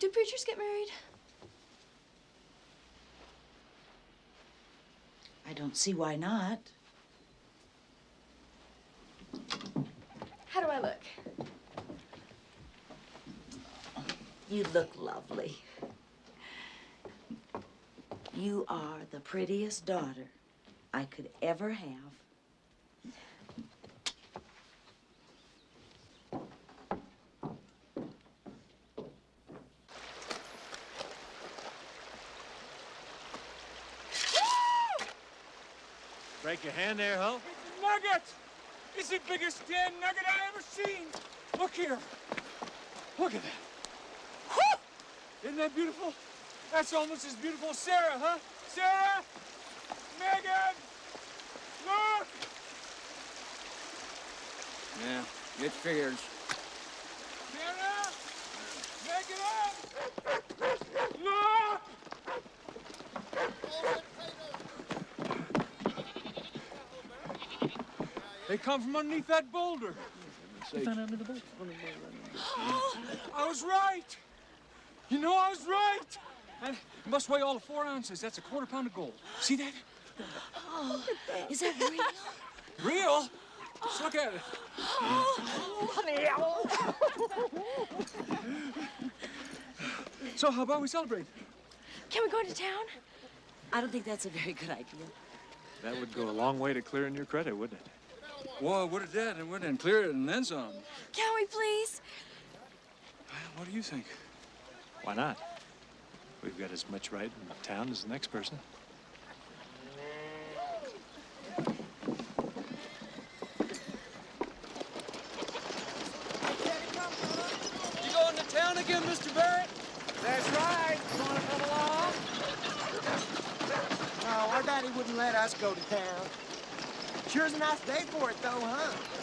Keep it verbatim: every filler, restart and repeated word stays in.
Do preachers get married? I don't see why not. How do I look? You look lovely. You are the prettiest daughter I could ever have. Break your hand there, huh? It's Nugget! It's the biggest damn nugget I ever seen! Look here. Look at that. Whew! Isn't that beautiful? That's almost as beautiful as Sarah, huh? Sarah! Megan! Look! Yeah, it figures. Sarah! Megan! Look! They come from underneath that boulder. They found under the boat. I was right. You know I was right. And it must weigh all of four ounces. That's a quarter pound of gold. See that? Oh, is that real? Real? Just look at it. So how about we celebrate? Can we go into town? I don't think that's a very good idea. That would go a long way to clearing your credit, wouldn't it? Whoa, what is that? And what? And clear it and then some. Can we please? What do you think? Why not? We've got as much right in town as the next person. You going to town again, Mister Barrett? That's right. You want to come along? No, our daddy wouldn't let us go to town. Sure's a nice day for it, though, huh?